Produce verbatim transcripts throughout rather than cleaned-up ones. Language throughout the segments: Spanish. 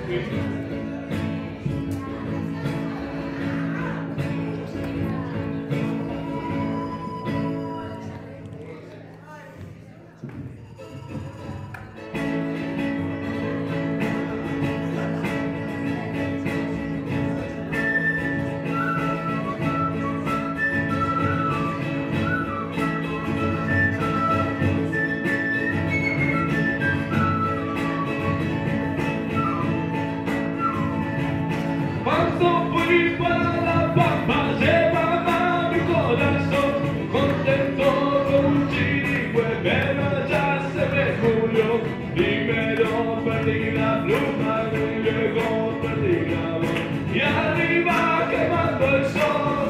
Cuando fui para la pampa llevaba mi corazón contento con un chirigüe, pero ya se me murió. Primero perdí la pluma y luego perdí la voz, y arriba quemando el sol.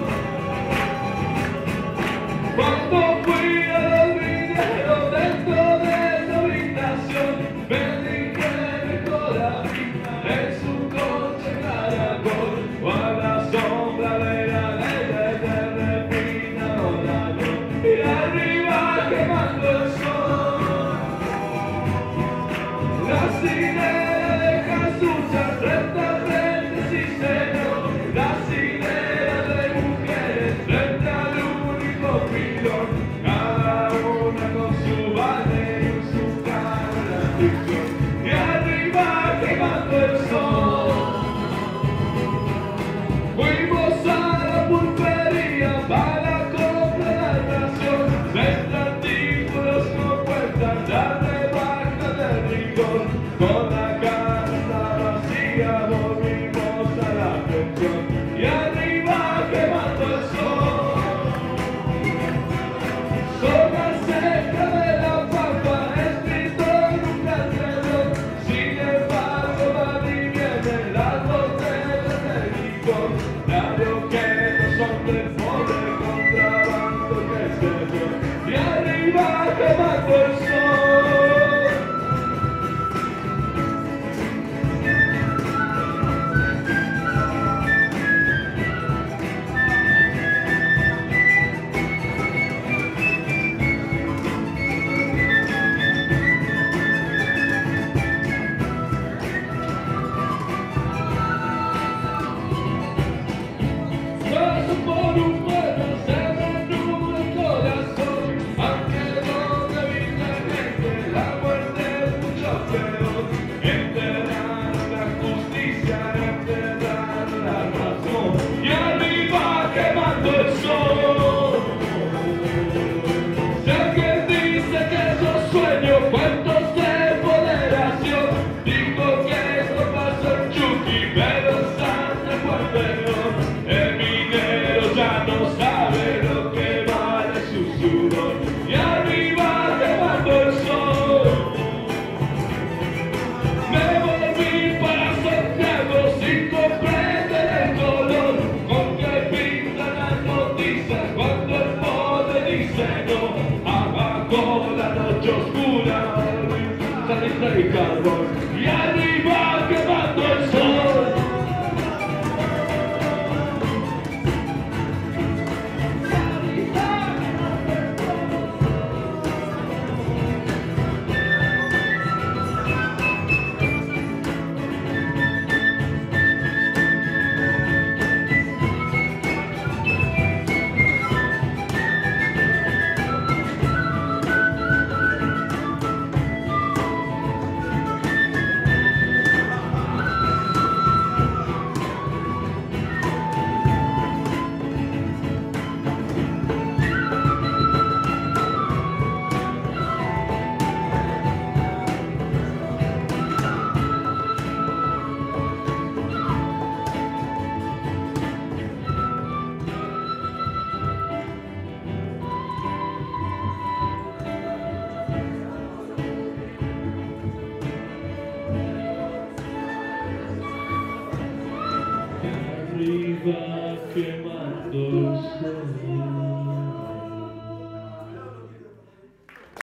Cuando fui a los vineros dentro de la habitación, me dije mi corazón en su coche caracol, o a la sombra de la ley de refina o la luz, y arriba quemando el sol. La sirena deja sus frente frente, sí señor, la sirena de mujeres frente al único pilón, cada una con su baile y su cara ficción, y arriba quemando el sol. Fuimos a la pulpería para comprar la ración, nuestros artículos no cuentan la rebaja del rigor, con la casa vacía.